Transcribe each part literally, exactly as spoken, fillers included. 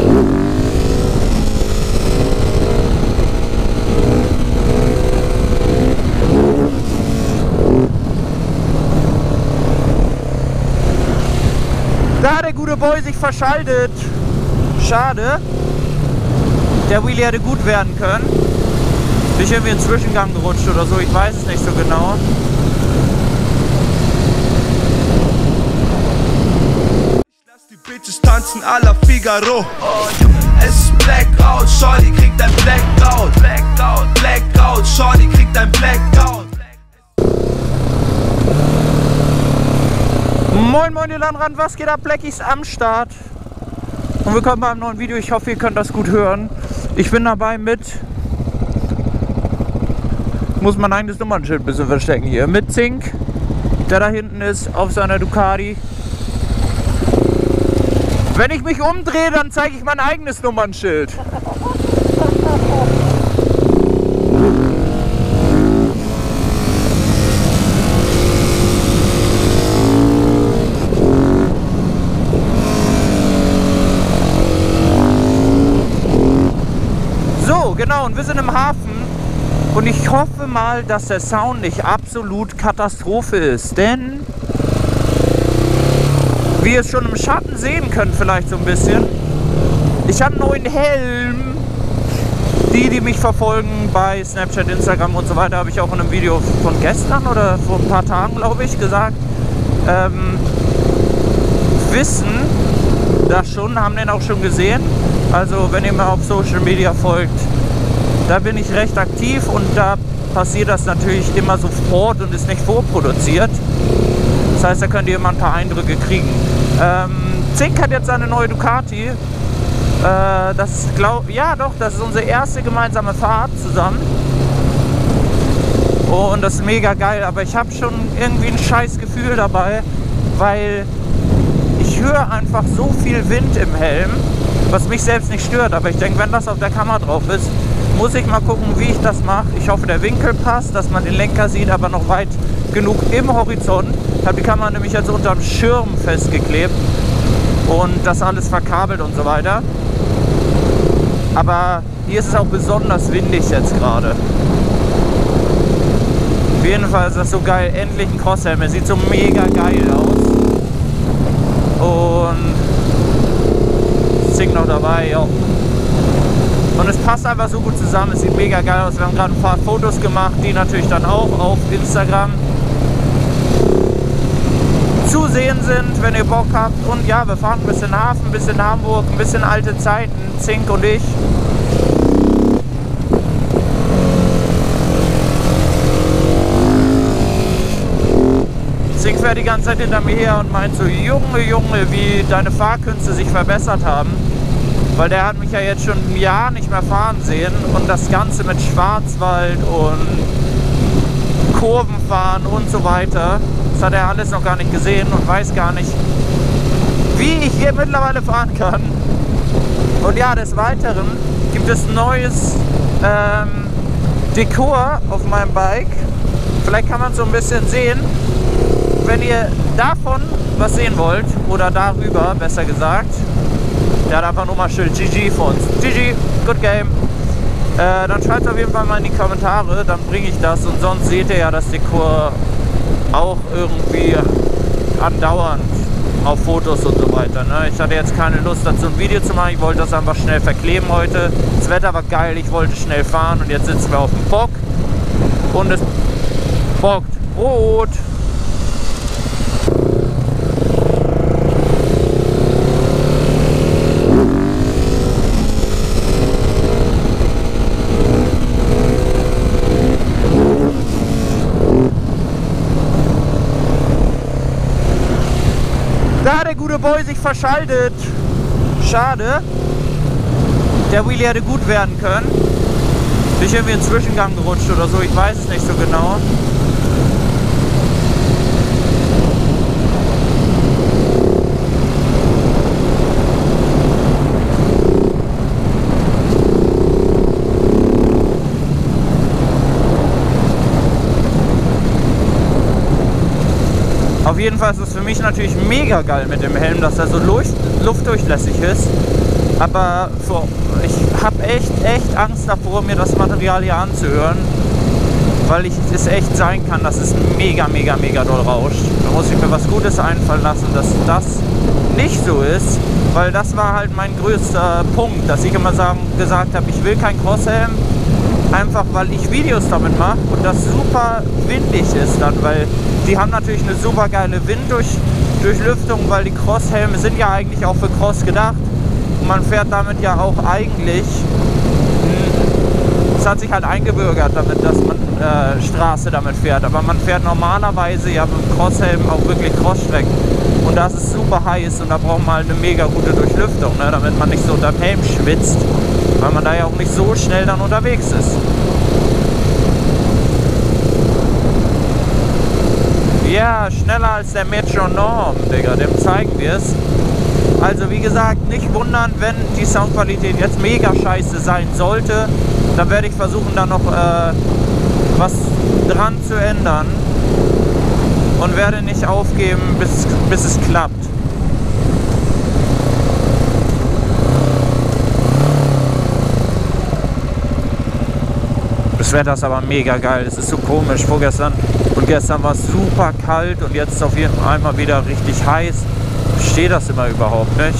Da hat der gute Boy sich verschaltet. Schade. Der Wheelie hätte gut werden können. Bin ich irgendwie in den Zwischengang gerutscht oder so, ich weiß es nicht so genau. Ich lass die Bitches tanzen à la Figaro. Und es ist Blackout, Shorty kriegt ein Blackout. Blackout, Blackout, Shorty kriegt ein Blackout. Moin moin ihr Landrand, was geht ab? Blackie ist am Start. Und willkommen beim neuen Video, ich hoffe ihr könnt das gut hören. Ich bin dabei mit... Muss mein eigenes Nummernschild ein bisschen verstecken hier. Mit Zink, der da hinten ist, auf seiner Ducati. Wenn ich mich umdrehe, dann zeige ich mein eigenes Nummernschild. So, genau, und wir sind im Hafen. Und ich hoffe mal, dass der Sound nicht absolut Katastrophe ist, denn wie ihr es schon im Schatten sehen könnt, vielleicht so ein bisschen, ich habe einen neuen Helm. Die, die mich verfolgen bei Snapchat, Instagram und so weiter, habe ich auch in einem Video von gestern oder vor ein paar Tagen, glaube ich, gesagt, ähm, wissen das schon, haben den auch schon gesehen. Also wenn ihr mir auf Social Media folgt, da bin ich recht aktiv und da passiert das natürlich immer sofort und ist nicht vorproduziert. Das heißt, da könnt ihr immer ein paar Eindrücke kriegen. Ähm, Zink hat jetzt eine neue Ducati. Äh, das glaub, ja doch, das ist unsere erste gemeinsame Fahrt zusammen. Und das ist mega geil, aber ich habe schon irgendwie ein scheiß Gefühl dabei, weil ich höre einfach so viel Wind im Helm, was mich selbst nicht stört. Aber ich denke, wenn das auf der Kamera drauf ist, muss ich mal gucken, wie ich das mache. Ich hoffe, der Winkel passt, dass man den Lenker sieht, aber noch weit genug im Horizont. Ich habe die Kamera nämlich jetzt unterm Schirm festgeklebt und das alles verkabelt und so weiter. Aber hier ist es auch besonders windig jetzt gerade. Auf jeden Fall ist das so geil. Endlich ein Crosshelm. Er sieht so mega geil aus. Und Zink noch dabei, ja. Und es passt einfach so gut zusammen, es sieht mega geil aus. Wir haben gerade ein paar Fotos gemacht, die natürlich dann auch auf Instagram zu sehen sind, wenn ihr Bock habt. Und ja, wir fahren ein bisschen Hafen, ein bisschen Hamburg, ein bisschen alte Zeiten, Zink und ich. Zink fährt die ganze Zeit hinter mir her und meint so, Junge, Junge, wie deine Fahrkünste sich verbessert haben. Weil der hat mich ja jetzt schon ein Jahr nicht mehr fahren sehen und das Ganze mit Schwarzwald und Kurvenfahren und so weiter, das hat er alles noch gar nicht gesehen und weiß gar nicht, wie ich hier mittlerweile fahren kann. Und ja, des Weiteren gibt es neues ähm, Dekor auf meinem Bike. Vielleicht kann man es so ein bisschen sehen. Wenn ihr davon was sehen wollt, oder darüber besser gesagt, der hat einfach nur mal Schild G G für uns. G G, good game. Äh, dann schreibt auf jeden Fall mal in die Kommentare, dann bringe ich das. Und sonst seht ihr ja das Dekor auch irgendwie andauernd auf Fotos und so weiter. Ne? Ich hatte jetzt keine Lust dazu ein Video zu machen, ich wollte das einfach schnell verkleben heute. Das Wetter war geil, ich wollte schnell fahren und jetzt sitzen wir auf dem Bock. Und es bockt Brot. Da hat der gute Boy sich verschaltet. Schade. Der Wheelie hätte gut werden können. Bin ich irgendwie in den Zwischengang gerutscht oder so, ich weiß es nicht so genau. Auf jeden Fall ist es für mich natürlich mega geil mit dem Helm, dass er so luftdurchlässig ist. Aber für, ich habe echt, echt Angst davor, mir das Material hier anzuhören, weil ich, es echt sein kann, dass es mega, mega, mega doll rauscht. Da muss ich mir was Gutes einfallen lassen, dass das nicht so ist, weil das war halt mein größter Punkt, dass ich immer sagen, gesagt habe, ich will kein Crosshelm, einfach weil ich Videos damit mache und das super windig ist dann, weil die haben natürlich eine super geile Winddurchlüftung, weil die Crosshelme sind ja eigentlich auch für Cross gedacht und man fährt damit ja auch eigentlich, es hat sich halt eingebürgert damit, dass man äh, Straße damit fährt, aber man fährt normalerweise ja mit dem Crosshelm auch wirklich Crossstrecken und das ist super heiß und da braucht man halt eine mega gute Durchlüftung, ne, damit man nicht so unterm Helm schwitzt, weil man da ja auch nicht so schnell dann unterwegs ist. Ja, schneller als der Metronom, Digga, dem zeigen wir es. Also wie gesagt, nicht wundern, wenn die Soundqualität jetzt mega scheiße sein sollte. Dann werde ich versuchen, da noch äh, was dran zu ändern. Und werde nicht aufgeben, bis, bis es klappt. Das Wetter ist aber mega geil. Es ist so komisch. Vorgestern und gestern war es super kalt und jetzt ist auf jeden Fall mal wieder richtig heiß. Ich verstehe das immer überhaupt nicht.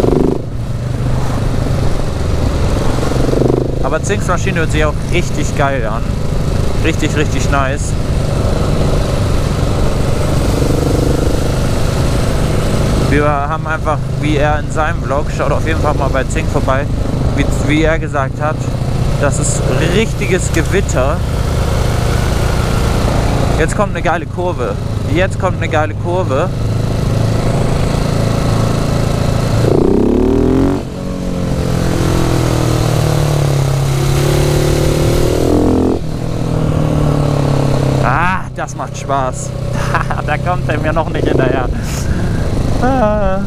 Aber Zinks Maschine hört sich auch richtig geil an. Richtig, richtig nice. Wir haben einfach, wie er in seinem Vlog, schaut auf jeden Fall mal bei Zink vorbei, wie, wie er gesagt hat, das ist richtiges Gewitter. Jetzt kommt eine geile Kurve. Jetzt kommt eine geile Kurve. Ah, das macht Spaß. Da kommt er mir noch nicht hinterher. Ah.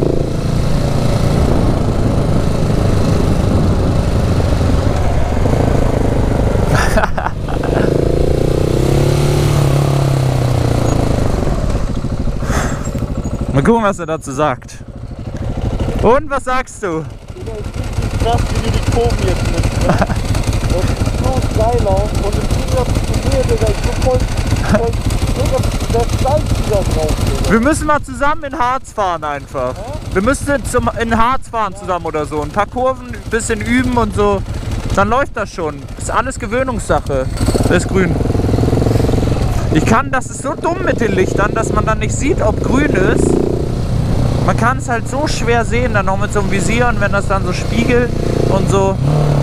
Mal gucken, was er dazu sagt. Und was sagst du? Krass, wie du die Kurven jetzt nimmst. Ne? Das sieht so geil aus und im Gegensatz zu mir, Digga, ich bin voll, voll, der Fleisch wieder drauf, Digga. Wir müssen mal zusammen in Harz fahren einfach. Ja? Wir müssen zum, in Harz fahren zusammen oder so. Ein paar Kurven, ein bisschen üben und so. Dann läuft das schon. Ist alles Gewöhnungssache. Das ist grün. Ich kann, das ist so dumm mit den Lichtern, dass man dann nicht sieht, ob grün ist. Man kann es halt so schwer sehen, dann noch mit so einem Visier und wenn das dann so spiegelt und so.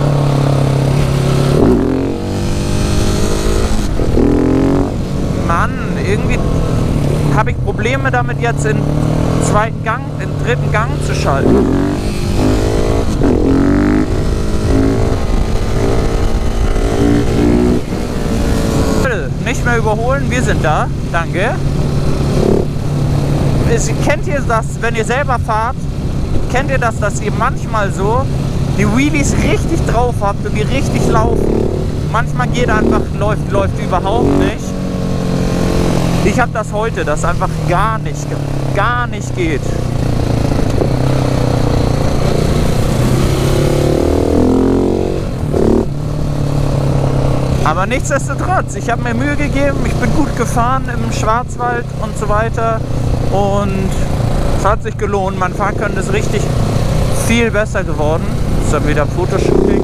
Mann, irgendwie habe ich Probleme damit jetzt in zweiten Gang, in dritten Gang zu schalten. Nicht mehr überholen, wir sind da, danke. Kennt ihr das, wenn ihr selber fahrt, kennt ihr das, dass ihr manchmal so die Wheelies richtig drauf habt und die richtig laufen? Manchmal geht einfach, läuft, läuft überhaupt nicht. Ich habe das heute, das einfach gar nicht, gar nicht geht. Aber nichtsdestotrotz, ich habe mir Mühe gegeben, ich bin gut gefahren im Schwarzwald und so weiter und es hat sich gelohnt. Mein Fahrkönnen ist richtig viel besser geworden. Ist dann wieder Fotoshooting.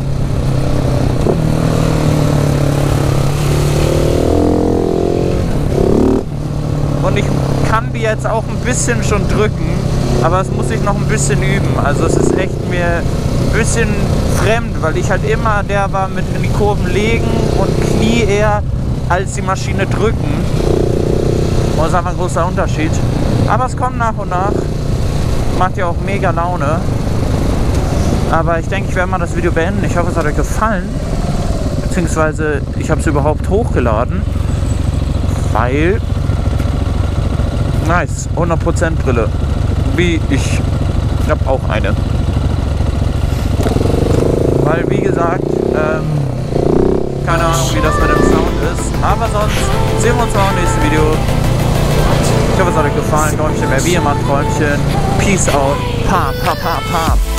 Und ich kann die jetzt auch ein bisschen schon drücken, aber es muss ich noch ein bisschen üben. Also es ist echt mir ein bisschen fremd, weil ich halt immer der war mit in die Kurven legen und Knie eher als die Maschine drücken. Das ist einfach ein großer Unterschied. Aber es kommt nach und nach. Macht ja auch mega Laune. Aber ich denke, ich werde mal das Video beenden. Ich hoffe, es hat euch gefallen. Beziehungsweise ich habe es überhaupt hochgeladen. Weil... Nice, hundert Prozent Brille. Wie ich. Ich habe auch eine. Weil, wie gesagt, ähm, keine Ahnung, wie das mit dem Sound ist. Aber sonst sehen wir uns mal im nächsten Video. Ich hoffe, es hat euch gefallen. Däumchen wäre wie immer ein Träumchen. Peace out. Pa, pa, pa, pa.